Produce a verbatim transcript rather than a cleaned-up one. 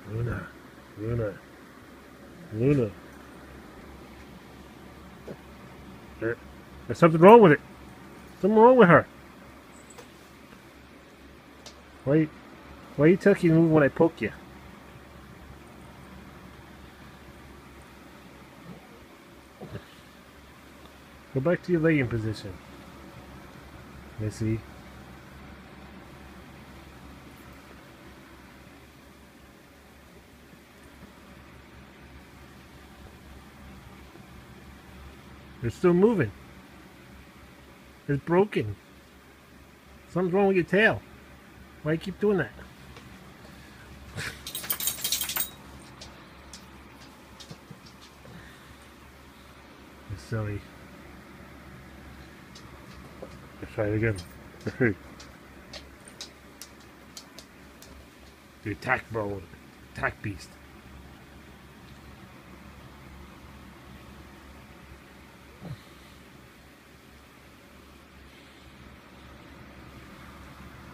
Luna. Luna. Luna. There, there's something wrong with it. Something wrong with her. Why, why you tucking move when I poke you? Go back to your laying position, Missy. You're still moving. It's broken. Something's wrong with your tail. Why you keep doing that? You're silly. Let's try it again. The attack mode. Attack beast.